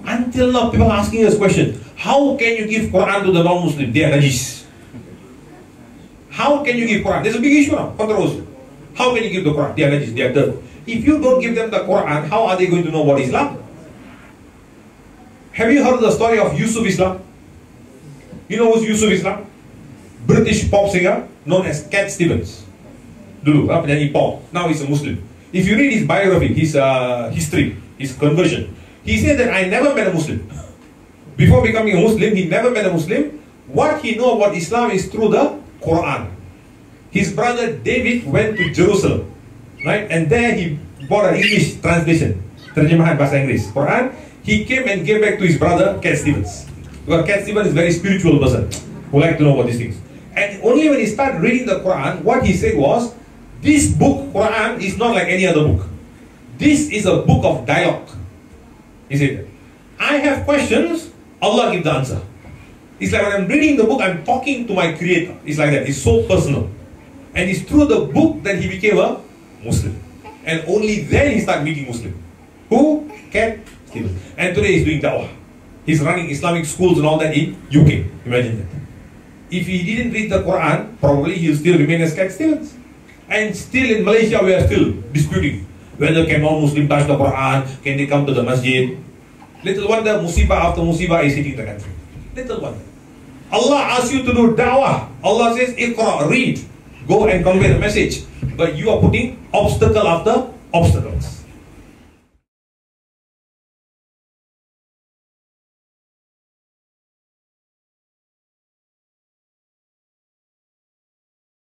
Until now, people are asking us question. How can you give Quran to the non-Muslim? They are najis. How can you give Quran? There's a big issue now, controversy. How can you give the Quran? They are najis, they are dirt. If you don't give them the Quran, how are they going to know what is Islam? Have you heard the story of Yusuf Islam? You know who's Yusuf Islam? British pop singer known as Cat Stevens. Dulu, penyanyi pop. Now he's a Muslim. If you read his biography, his history, his conversion, he said that I never met a Muslim. Before becoming a Muslim, he never met a Muslim. What he know about Islam is through the Quran. His brother David went to Jerusalem, right? And there he bought an English translation, terjemahan bahasa Inggris, Quran. He came and gave back to his brother, Cat Stevens. Because Cat Stevens is a very spiritual person who like to know about these things. And only when he started reading the Quran, what he said was, this book, Quran, is not like any other book. This is a book of dialogue. He said, I have questions, Allah give the answer. It's like when I'm reading the book, I'm talking to my creator. It's like that. It's so personal. And it's through the book that he became a Muslim. And only then he started meeting Muslim. Who? Cat Stevens. And today he's doing da'wah. He's running Islamic schools and all that in UK. Imagine that. If he didn't read the Quran, probably he'll still remain as Cat Stevens. And still in Malaysia, we are still disputing whether can non-Muslim touch the Quran, can they come to the masjid. Little wonder, musibah after musibah is hitting the country. Little wonder. Allah asks you to do da'wah. Allah says, Iqra, read. Go and convey the message. But you are putting obstacle after obstacles.